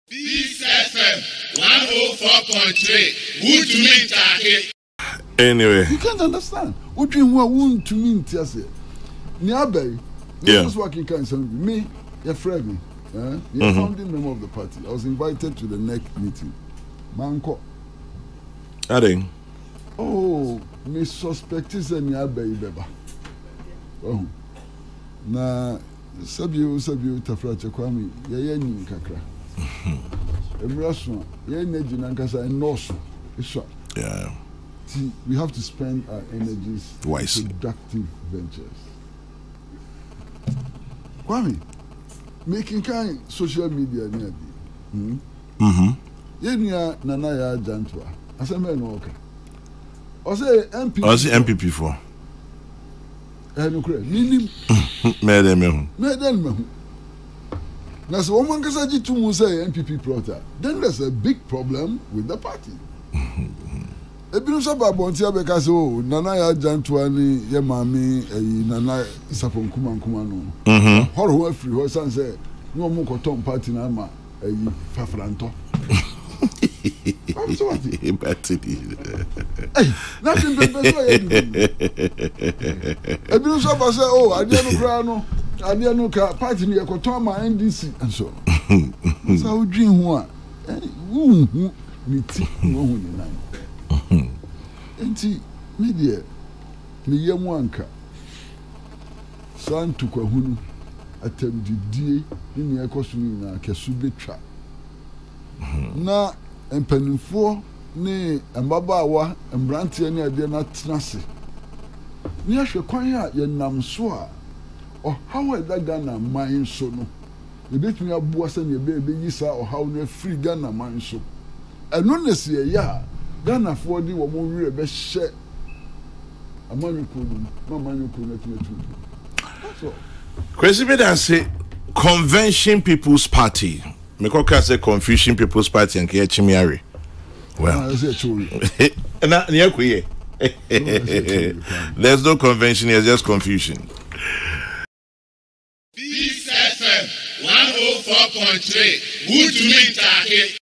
This FM 104.3. Who to mean target? Anyway, you can't understand. What you want to mean to say? Niabe, this is what you can say. Me, your friend, you're founding member of the party. I was invited to the NEC meeting. Manko. Adding. Oh, me suspect is a Niabe beba. Oh, na sabiu tafrache kwami ye nyi kakra. Emraso ye energy nankasa enoso. Yeah. See, we have to spend our energies wisely. in productive ventures. Kwame, making kind social media near the. Yenya nana ya jantwa. Aseme no okay. I say MP. I say MPP for. No credit. Minim. Medem. Now, so one can say to Musa MPP plotter. Then there's a big problem with the party. Ebinu saba bontia because oh nana ya jantwani ye mami nana sapon kuma no. Horo free ho san say no mo ko tom party na ma fafranto. I'm so what? Hey, nothing better so Ebinu saba say oh adianu kra no adianu ka party ni e ko tom ma NDC and so. So dream ho a hu ni ti no hu ni nan. Enti media me yemu anka santu kwa hunu atamdidie ni ekoso ni na kesu betwa na empanimfo ne mbabaawa mbrantie ne ade na tenase ni ahwe kwan a yenam so a o how daga na man so no ebetumi aboa se ne ebe yisa o how no free Ghana man so eno ne se ya Ghana for the woman we be share amani kunu mamani kunu tumetu. That's all. Kwesi Pratt say Convention People's Party. Me ko say Confusion People's Party and Kiyachimiari. Well. Na niyakuye. There's no convention, it's just confusion. This FM 104.3. Who to mean target?